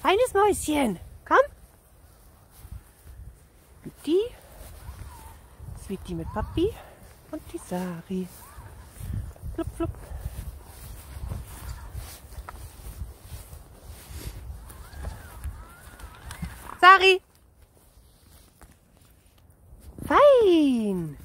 Feines Mäuschen. Komm. Die Sweetie mit Papi und die Sari. Flup, flup. Sari. Fein.